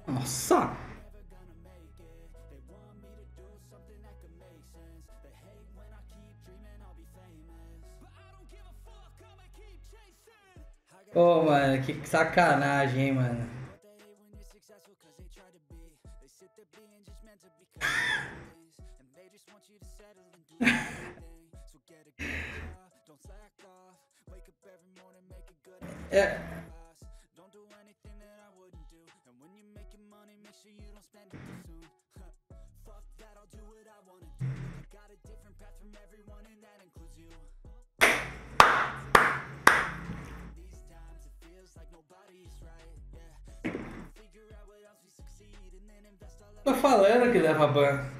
Nossa! Ô, mano, que sacanagem, hein, mano. É. Tô falando que leva ban.